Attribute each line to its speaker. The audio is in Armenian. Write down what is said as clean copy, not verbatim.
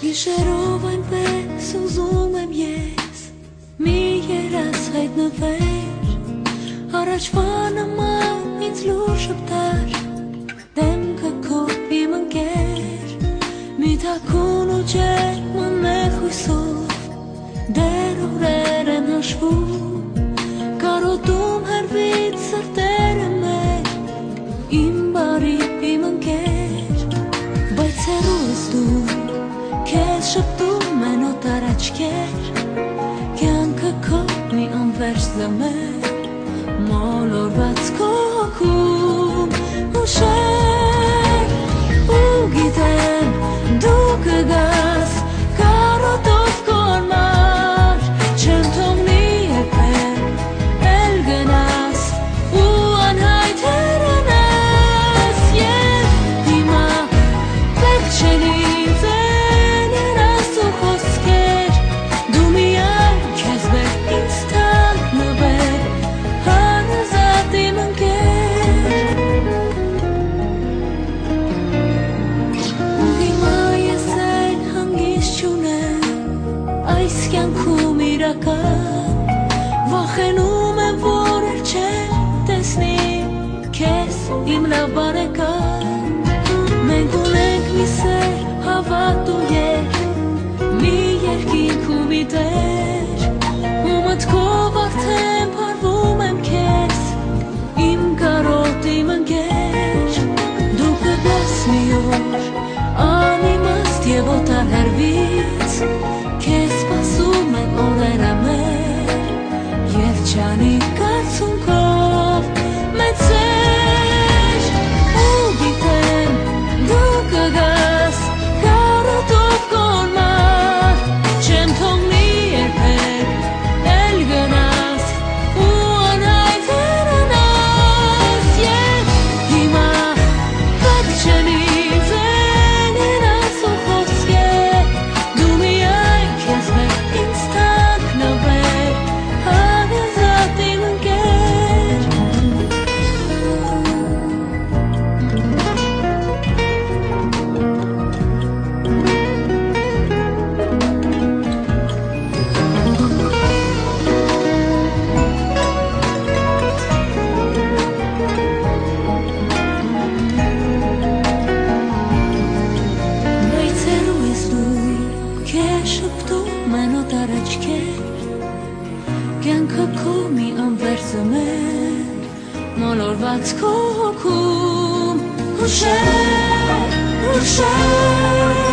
Speaker 1: Գիշերով այնպես ուզում եմ ես մի երաս հայտնվեր առաջվա նման ինձ լուր շպտար դեմքը քո իմ ընկեր մի թաքուն ու ջեր մնեղ հույսով դեր օրեր են հաշվում կարոտում հեռվից սրտերը մեր իմ բարի իմ ընկեր բայց հեռու ես դու Քեզ շպտում են օտար աչքեր Կյանքը քո մի անվերջ զմեր Մոլորված քո հոգում Ուշեր ու գիտեմ դու կգաս Կարոտով քո անմար Չեմ թողնի երբեք էլ գնաս ու անհայտ հեռանաս Եվ հիմա պետք չեն ինձ Կյանքում իրական Վախենում եմ, որ էլ չեմ տեսնի Քեզ իմ լավ բարեկամ Մենք ունենք մի սեր, հավատ ու երկ Մի երկինք ու մի տեր Ու մտքով արդեն փարվում եմ քեզ Իմ կարոտ, իմ ընկեր Դու կգաս մի օր Անիմաստ և օտար հեռվից Քեզ սպասում են օրերը մեր Եվ չանի կարծունքով մեծեր Ու գիտեմ դու կգաս Կարոտով քո անմար Չեմ թողնի երբեք էլ գնաս Ու անհայտ հեռանաս Եվ հիմա պետք չեն ինձ երաս ու խոսքեր Դու միայն քեզ մեկ ինձ թաքնվեր Հավերժատ իմ ընկեր Բայց հեռու ես դու Քեզ շպտում են օտար աչքեր Կյանքը քո մի անվերջ զմեր Մոլորված քո հոգում Ուշեր, ուշեր